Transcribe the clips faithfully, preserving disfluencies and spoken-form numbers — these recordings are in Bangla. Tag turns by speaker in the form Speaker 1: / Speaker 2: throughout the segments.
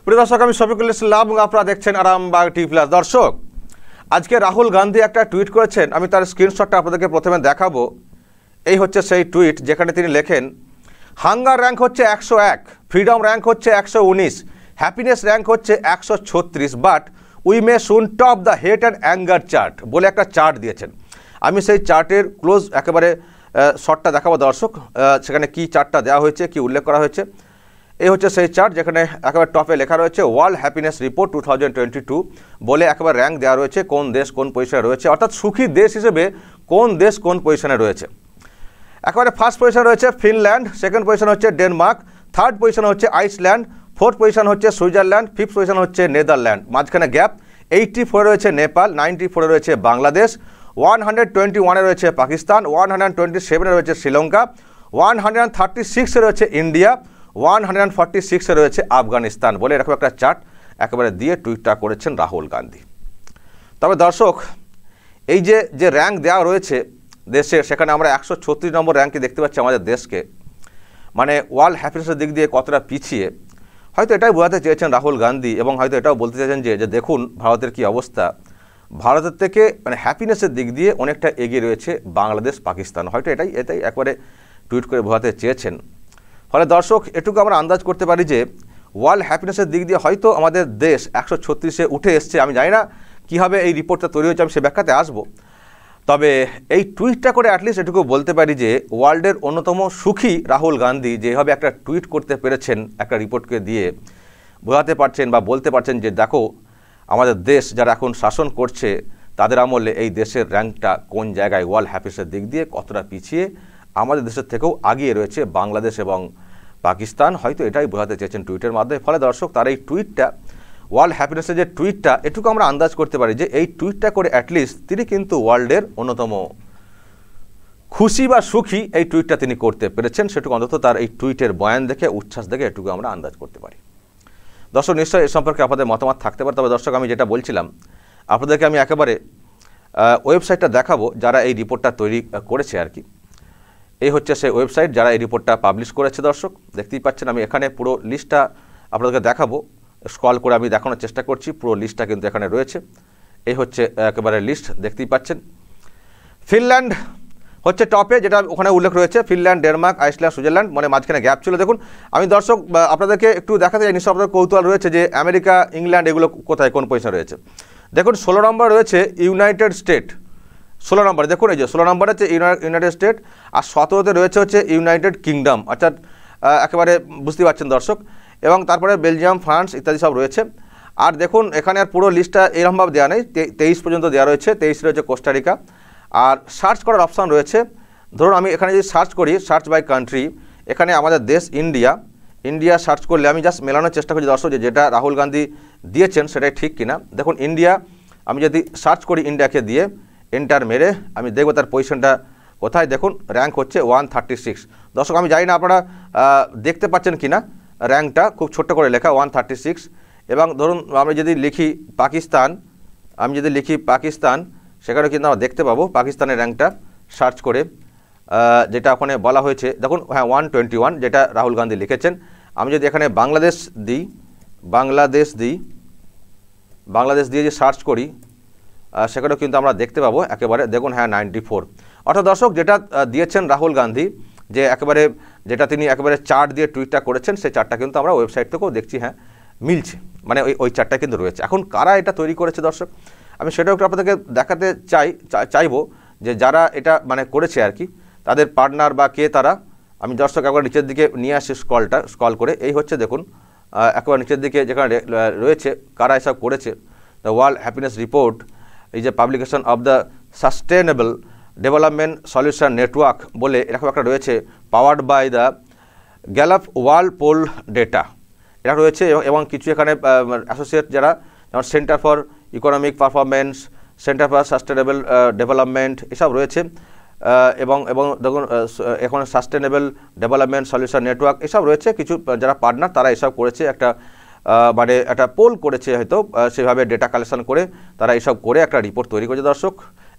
Speaker 1: প্রিয় দর্শক, আমি শফিকুল ইসলাম এবং আপনারা দেখছেন আরামবাগ টিভি প্লাস। দর্শক, আজকে রাহুল গান্ধী একটা টুইট করেছেন, আমি তার স্ক্রিনশটটা আপনাদেরকে প্রথমে দেখাবো। এই হচ্ছে সেই টুইট যেখানে তিনি লেখেন, হাঙ্গার র্যাঙ্ক হচ্ছে একশো এক, ফ্রিডম র্যাঙ্ক হচ্ছে একশো উনিশ, হ্যাপিনেস র্যাঙ্ক হচ্ছে একশো ছত্রিশ, but we may soon top the hate and anger chart বলে একটা চার্ট দিয়েছেন। আমি সেই চার্টের ক্লোজ একেবারে শর্টটা দেখাবো দর্শক, সেখানে কি চার্টটা দেওয়া হয়েছে, কি উল্লেখ করা হয়েছে। এই হচ্ছে সেই চার্ট যেখানে একেবারে টপে লেখা রয়েছে world happiness report two thousand twenty two বলে একেবারে র্যাঙ্ক দেওয়া রয়েছে, কোন দেশ কোন পজিশনে রয়েছে, অর্থাৎ সুখী দেশ হিসেবে কোন দেশ কোন পজিশনে রয়েছে। একেবারে ফার্স্ট পজিশনে রয়েছে ফিনল্যান্ড, সেকেন্ড পজিশন হচ্ছে ডেনমার্ক, থার্ড পজিশন হচ্ছে আইসল্যান্ড, ফোর্থ পজিশন হচ্ছে সুইজারল্যান্ড, ফিফথ পজিশন হচ্ছে নেদারল্যান্ড, মাঝখানে গ্যাপ। এইটটি ফোরে রয়েছে নেপাল, নাইনটি ফোরে রয়েছে বাংলাদেশ, ওয়ান হান্ড্রেড টোয়েন্টি ওয়ানে রয়েছে পাকিস্তান, ওয়ান হান্ড্রেড টোয়েন্টি সেভেনে রয়েছে শ্রীলঙ্কা, ওয়ান হান্ড্রেড থার্টি সিক্সে রয়েছে ইন্ডিয়া, ওয়ান হান্ড্রেড ফর্টি সিক্সে রয়েছে আফগানিস্তান বলে এরকম একটা চার্ট একেবারে দিয়ে টুইটটা করেছেন রাহুল গান্ধী। তবে দর্শক, এই যে যে র্যাঙ্ক দেওয়া রয়েছে দেশে, সেখানে আমরা একশো ছত্রিশ নম্বর র্যাঙ্কে দেখতে পাচ্ছি আমাদের দেশকে, মানে ওয়ার্ল্ড হ্যাপিনেসের দিক দিয়ে কতটা পিছিয়ে। হয়তো এটাই বোঝাতে চেয়েছেন রাহুল গান্ধী এবং হয়তো এটাও বলতে চেয়েছেন যে যে দেখুন ভারতের কি অবস্থা, ভারতের থেকে মানে হ্যাপিনেসের দিক দিয়ে অনেকটা এগিয়ে রয়েছে বাংলাদেশ পাকিস্তান। হয়তো এটাই এটাই একবারে টুইট করে বোঝাতে চেয়েছেন। ফলে দর্শক, এটুকু আমরা আন্দাজ করতে পারি যে ওয়ার্ল্ড হ্যাপিনেসের দিক দিয়ে হয়তো আমাদের দেশ একশো ছত্রিশে উঠে এসছে। আমি জানি না কীভাবে এই রিপোর্টটা তৈরি হয়েছে, আমি সে ব্যাখ্যাতে আসবো। তবে এই টুইটটা করে অ্যাটলিস্ট এটুকু বলতে পারি যে ওয়ার্ল্ডের অন্যতম সুখী রাহুল গান্ধী যেভাবে একটা টুইট করতে পেরেছেন, একটা রিপোর্টকে দিয়ে বোঝাতে পারছেন বা বলতে পারছেন যে দেখো আমাদের দেশ যারা এখন শাসন করছে তাদের আমলে এই দেশের র্যাঙ্কটা কোন জায়গায় ওয়ার্ল্ড হ্যাপিনেসের দিক দিয়ে কতটা পিছিয়ে, আমাদের দেশের থেকেও আগিয়ে রয়েছে বাংলাদেশ এবং পাকিস্তান। হয়তো এটাই বোঝাতে চেয়েছেন টুইটের মাধ্যমে। ফলে দর্শক, তার এই টুইটটা ওয়ার্ল্ড হ্যাপিনেসের যে টুইটটা, এটুকু আমরা আন্দাজ করতে পারি যে এই টুইটটা করে অ্যাটলিস্ট তিনি কিন্তু ওয়ার্ল্ডের অন্যতম খুশি বা সুখী এই টুইটটা তিনি করতে পেরেছেন। সেটুকু অন্তত তার এই টুইটের বয়ান দেখে, উচ্ছ্বাস দেখে এটুকু আমরা আন্দাজ করতে পারি। দর্শক, নিশ্চয়ই এ সম্পর্কে আপনাদের মতামত থাকতে পারে। তবে দর্শক, আমি যেটা বলছিলাম আপনাদেরকে, আমি একেবারে ওয়েবসাইটটা দেখাবো যারা এই রিপোর্টটা তৈরি করেছে আর কি। এই হচ্ছে সেই ওয়েবসাইট যারা এই রিপোর্টটা পাবলিশ করেছে। দর্শক, দেখতেই পাচ্ছেন আমি এখানে পুরো লিস্টটা আপনাদেরকে দেখাবো, স্ক্রল করে আমি দেখানোর চেষ্টা করছি। পুরো লিস্টটা কিন্তু এখানে রয়েছে। এই হচ্ছে একেবারে লিস্ট, দেখতেই পাচ্ছেন। ফিনল্যান্ড হচ্ছে টপে, যেটা ওখানে উল্লেখ রয়েছে, ফিনল্যান্ড, ডেনমার্ক, আইসল্যান্ড, সুইজারল্যান্ড, মানে মাঝখানে গ্যাপ ছিল। দেখুন, আমি দর্শক আপনাদেরকে একটু দেখাতে চাই, নিশ্চয় আপনাদের কৌতূহল রয়েছে যে আমেরিকা, ইংল্যান্ড এগুলো কোথায় কোন পয়সা রয়েছে। দেখুন, ষোলো নম্বর রয়েছে ইউনাইটেড স্টেট, ষোলো নম্বরে দেখুন, এই যে ষোলো নম্বর হচ্ছে ইউনাইটেড স্টেট, আর সতেরোতে রয়েছে হচ্ছে ইউনাইটেড কিংডম, অর্থাৎ একেবারে বুঝতে পারছেন দর্শক। এবং তারপরে বেলজিয়াম, ফ্রান্স ইত্যাদি সব রয়েছে। আর দেখুন এখানে আর পুরো লিস্টটা এরকমভাবে দেওয়া নেই, তেইশ পর্যন্ত দেওয়া রয়েছে। তেইশ রয়েছে কোস্টারিকা। আর সার্চ করার অপশান রয়েছে, ধরুন আমি এখানে যদি সার্চ করি, সার্চ বাই কান্ট্রি, এখানে আমাদের দেশ ইন্ডিয়া, ইন্ডিয়া সার্চ করলে আমি জাস্ট মেলানোর চেষ্টা করছি দর্শক যে যেটা রাহুল গান্ধী দিয়েছেন সেটাই ঠিক কিনা। দেখুন ইন্ডিয়া, আমি যদি সার্চ করি ইন্ডিয়াকে দিয়ে, এন্টার মেরে আমি দেখব তার পজিশনটা কোথায়। দেখুন র্যাঙ্ক হচ্ছে ওয়ান থার্টি সিক্স। দর্শক, আমি জানি না আপনারা দেখতে পাচ্ছেন কি না, র্যাঙ্কটা খুব ছোট্ট করে লেখা ওয়ান থার্টি সিক্স। এবং ধরুন আমি যদি লিখি পাকিস্তান, আমি যদি লিখি পাকিস্তান, সেখানে কিন্তু আমরা দেখতে পাবো পাকিস্তানের র্যাঙ্কটা সার্চ করে, যেটা ওখানে বলা হয়েছে। দেখুন হ্যাঁ, ওয়ান টোয়েন্টি ওয়ান যেটা রাহুল গান্ধী লিখেছেন। আমি যদি এখানে বাংলাদেশ দিই, বাংলাদেশ দিই, বাংলাদেশ দিয়ে যে সার্চ করি, সেখানেও কিন্তু আমরা দেখতে পাবো একেবারে, দেখুন হ্যাঁ নাইনটি ফোর। অর্থাৎ দর্শক, যেটা দিয়েছেন রাহুল গান্ধী, যে একেবারে যেটা তিনি একেবারে চার্ট দিয়ে টুইটটা করেছেন, সেই চার্টটা কিন্তু আমরা ওয়েবসাইট থেকেও দেখছি, হ্যাঁ মিলছে, মানে ওই ওই চার্টটা কিন্তু রয়েছে। এখন কারা এটা তৈরি করেছে দর্শক, আমি সেটাও একটু আপনাদেরকে দেখাতে চাই চাইবো যে যারা এটা মানে করেছে আর কি, তাদের পার্টনার বা কে তারা। আমি দর্শক একবার নিচের দিকে নিয়ে আসি স্ক্রলটা, স্ক্রল করে এই হচ্ছে দেখুন একবার নিচের দিকে যেখানে রয়েছে কারা এসব করেছে। দ্য ওয়ার্ল্ড হ্যাপিনেস রিপোর্ট এই যে publication of the sustainable development solution network বলে এরকম একটা রয়েছে, powered by the Gallup world poll data, এটা রয়েছে। এবং কিছু এখানে অ্যাসোসিয়েট যারা, যেমন centre for economic performance, centre for sustainable development এসব রয়েছে। এবং এবং দেখুন এখন সাস্টেনেবল ডেভেলপমেন্ট সলিউশন নেটওয়ার্ক এসব রয়েছে। কিছু যারা পার্টনার তারা এসব করেছে, একটা মানে একটা পোল করেছে, হয়তো সেভাবে ডেটা কালেকশন করে তারা এসব করে একটা রিপোর্ট তৈরি করেছে দর্শক।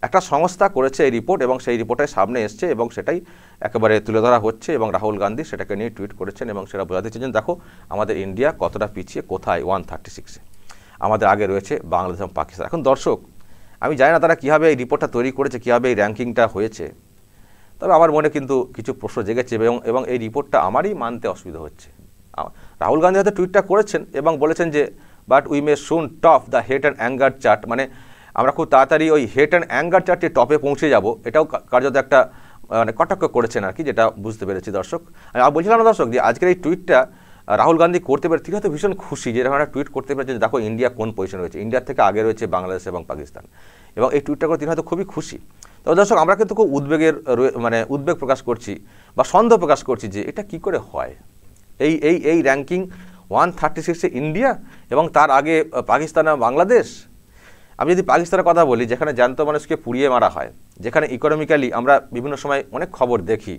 Speaker 1: একটা সংস্থা করেছে এই রিপোর্ট এবং সেই রিপোর্টের সামনে এসছে এবং সেটাই একেবারে তুলে ধরা হচ্ছে এবং রাহুল গান্ধী সেটাকে নিয়ে টুইট করেছেন এবং সেটা বোঝাতে চেয়েছেন দেখো আমাদের ইন্ডিয়া কতটা পিছিয়ে, কোথায় ওয়ান থার্টি সিক্সে আমাদের আগে রয়েছে বাংলাদেশ এবং পাকিস্তান। এখন দর্শক আমি জানি না তারা কীভাবে এই রিপোর্টটা তৈরি করেছে, কীভাবে এই র্যাঙ্কিংটা হয়েছে, তবে আমার মনে কিন্তু কিছু প্রশ্ন জেগেছে এবং এবং এই রিপোর্টটা আমারই মানতে অসুবিধা হচ্ছে। রাহুল গান্ধী হয়তো টুইটটা করেছেন এবং বলেছেন যে but we may soon top the hate and anger chart, মানে আমরা খুব তাড়াতাড়ি ওই হেট অ্যান্ড অ্যাঙ্গার চার্টে টপে পৌঁছে যাব, এটাও কার্যত একটা মানে কটাক্ষ করেছেন আর কি, যেটা বুঝতে পেরেছি দর্শক। আমি বলছিলাম না দর্শক যে আজকের এই টুইটটা রাহুল গান্ধী করতে পেরে তিনি হয়তো ভীষণ খুশি যে এরকম একটা টুইট করতে পেরেছেন, দেখো ইন্ডিয়া কোন পজিশন রয়েছে, ইন্ডিয়ার থেকে আগে রয়েছে বাংলাদেশ এবং পাকিস্তান, এবং এই টুইটটা করে তিনি হয়তো খুবই খুশি। তবে দর্শক আমরা কিন্তু খুব উদ্বেগের মানে উদ্বেগ প্রকাশ করছি বা সন্দেহ প্রকাশ করছি যে এটা কি করে হয়, এই এই এই র্যাঙ্কিং ওয়ান থার্টি সিক্সে ইন্ডিয়া এবং তার আগে পাকিস্তান আর বাংলাদেশ। আমি যদি পাকিস্তানের কথা বলি, যেখানে জ্যান্ত মানুষকে পুড়িয়ে মারা হয়, যেখানে ইকোনমিক্যালি আমরা বিভিন্ন সময় অনেক খবর দেখি,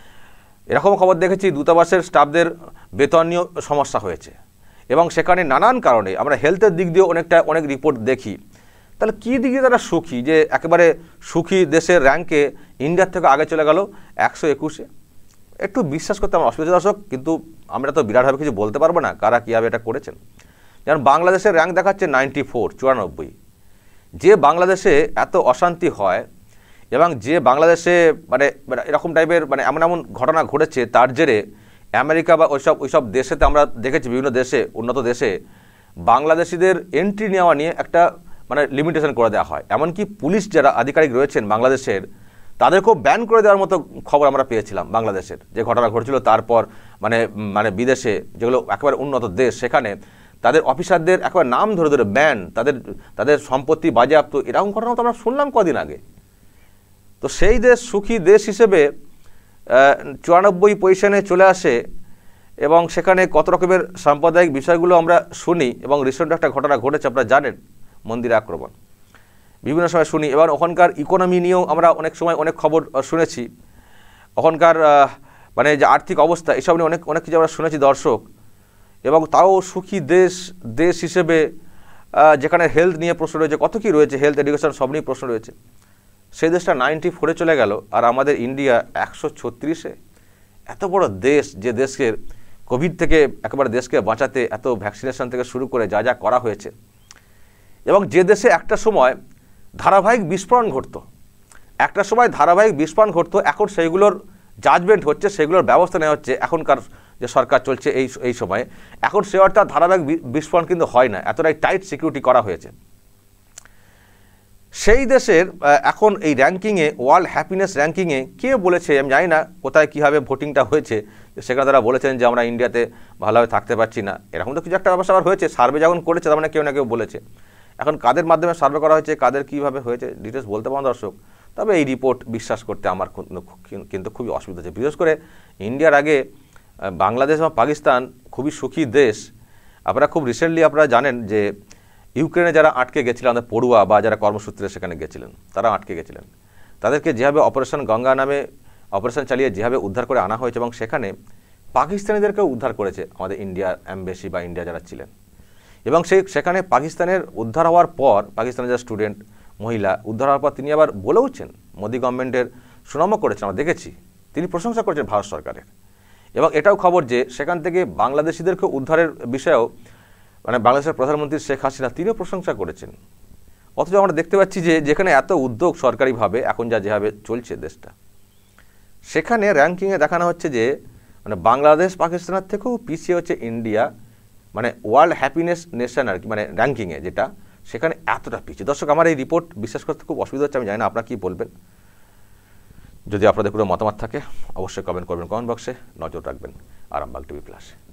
Speaker 1: এরকম খবর দেখেছি দূতাবাসের স্টাফদের বেতন নিয়েও সমস্যা হয়েছে এবং সেখানে নানান কারণে আমরা হেলথের দিক দিয়েও অনেকটা অনেক রিপোর্ট দেখি। তাহলে কী দিকে তারা সুখী যে একেবারে সুখী দেশের র্যাঙ্কে ইন্ডিয়ার থেকে আগে চলে গেল একশো একুশে? একটু বিশ্বাস করতে আমার অসুবিধা দর্শক, কিন্তু আমরা তো বিরাটভাবে কিছু বলতে পারবো না কারা কীভাবে এটা করেছেন। যেমন বাংলাদেশের র্যাঙ্ক দেখাচ্ছে নাইনটি ফোর চুরানব্বই। যে বাংলাদেশে এত অশান্তি হয় এবং যে বাংলাদেশে মানে এরকম টাইপের মানে এমন এমন ঘটনা ঘটেছে, তার জেরে আমেরিকা বা ওইসব ওইসব দেশেতে আমরা দেখেছি বিভিন্ন দেশে উন্নত দেশে বাংলাদেশিদের এন্ট্রি নেওয়া নিয়ে একটা মানে লিমিটেশন করে দেওয়া হয়। এমনকি পুলিশ যারা আধিকারিক রয়েছেন বাংলাদেশের তাদেরকেও ব্যান করে দেওয়ার মতো খবর আমরা পেয়েছিলাম বাংলাদেশের, যে ঘটনা ঘটেছিল তারপর মানে মানে বিদেশে যেগুলো একেবারে উন্নত দেশ সেখানে তাদের অফিসারদের একেবারে নাম ধরে ধরে ব্যান, তাদের তাদের সম্পত্তি বাজেয়াপ্ত, এরকম ঘটনা তো আমরা শুনলাম কদিন আগে। তো সেই দেশ সুখী দেশ হিসেবে চুরানব্বই পজিশনে চলে আসে এবং সেখানে কত রকমের সাম্প্রদায়িক বিষয়গুলো আমরা শুনি এবং রিসেন্ট একটা ঘটনা ঘটেছে আপনারা জানেন, মন্দির আক্রমণ, বিভিন্ন সময় শুনি এবং ওখানকার ইকোনমি নিয়েও আমরা অনেক সময় অনেক খবর শুনেছি, ওখানকার মানে যে আর্থিক অবস্থা এসব নিয়ে অনেক অনেক কিছু আমরা শুনেছি দর্শক। এবং তাও সুখী দেশ দেশ হিসেবে যেখানে হেলথ নিয়ে প্রশ্ন রয়েছে, কত কী রয়েছে, হেলথ এডুকেশন সব নিয়ে প্রশ্ন রয়েছে, সেই দেশটা নাইনটি ফোরে চলে গেল আর আমাদের ইন্ডিয়া একশো ছত্রিশে। এত বড় দেশ, যে দেশকে কোভিড থেকে একেবারে দেশকে বাঁচাতে এত ভ্যাকসিনেশন থেকে শুরু করে যা যা করা হয়েছে, এবং যে দেশে একটা সময় ধারাবাহিক বিস্ফোরণ ঘটতো, একটা সময় ধারাবাহিক বিস্ফোরণ ঘটতো, এখন সেইগুলোর জাজমেন্ট হচ্ছে, সেগুলোর ব্যবস্থা নেওয়া হচ্ছে এখনকার যে সরকার চলছে এই এই সময়ে। এখন সে অর্থাৎ ধারাবাহিক বিস্ফোরণ কিন্তু হয় না, এতটাই টাইট সিকিউরিটি করা হয়েছে। সেই দেশের এখন এই র্যাঙ্কিংয়ে, ওয়ার্ল্ড হ্যাপিনেস র্যাঙ্কিংয়ে কে বলেছে, আমি জানি না কোথায় কীভাবে ভোটিংটা হয়েছে, সেখানে তারা বলেছেন যে আমরা ইন্ডিয়াতে ভালোভাবে থাকতে পারছি না, এরকম তো কিছু একটা ব্যবস্থা আবার হয়েছে। সার্ভে যখন করেছে তার মানে কেউ না কেউ বলেছে। এখন কাদের মাধ্যমে সার্ভে করা হয়েছে, কাদের কীভাবে হয়েছে ডিটেলস বলতে পারেন দর্শক। তবে এই রিপোর্ট বিশ্বাস করতে আমার কিন্তু খুবই অসুবিধা হচ্ছে, বিশেষ করে ইন্ডিয়ার আগে বাংলাদেশ এবং পাকিস্তান খুবই সুখী দেশ। আপনারা খুব রিসেন্টলি আপনারা জানেন যে ইউক্রেনে যারা আটকে গেছিলেন, আমাদের পড়ুয়া বা যারা কর্মসূত্রে সেখানে গেছিলেন, তারা আটকে গেছিলেন, তাদেরকে যেভাবে অপারেশন গঙ্গা নামে অপারেশন চালিয়ে যেভাবে উদ্ধার করে আনা হয়েছে এবং সেখানে পাকিস্তানিদেরকেও উদ্ধার করেছে আমাদের ইন্ডিয়ার অ্যাম্বাসি বা ইন্ডিয়া যারা ছিলেন। এবং সেই সেখানে পাকিস্তানের উদ্ধার হওয়ার পর পাকিস্তানের যারা স্টুডেন্ট মহিলা উদ্ধার হওয়ার পর তিনি আবার বলেওছেন, মোদি গভর্নমেন্টের সুনামও করেছেন, আমরা দেখেছি, তিনি প্রশংসা করেছেন ভারত সরকারের। এবং এটাও খবর যে সেখান থেকে বাংলাদেশিদেরকে উদ্ধারের বিষয়েও মানে বাংলাদেশের প্রধানমন্ত্রী শেখ হাসিনা তিনিও প্রশংসা করেছেন। অথচ আমরা দেখতে পাচ্ছি যে যেখানে এত উদ্যোগ সরকারিভাবে এখন যা যেভাবে চলছে দেশটা, সেখানে র্যাঙ্কিংয়ে দেখানো হচ্ছে যে মানে বাংলাদেশ পাকিস্তানের থেকেও পিছিয়ে হচ্ছে ইন্ডিয়া, মানে ওয়ার্ল্ড হ্যাপিনেস নেশন আর কি, মানে র্যাঙ্কিংয়ে যেটা, সেখানে এতটা পিছিয়ে। দর্শক আমার এই রিপোর্ট বিশ্বাস করতে খুব অসুবিধা হচ্ছে, আমি জানি না আপনারা কী বলবেন। যদি আপনাদের কোনো মতামত থাকে অবশ্যই কমেন্ট করবেন কমেন্ট বক্সে, নজর রাখবেন আরামবাগ টিভি প্লাসে।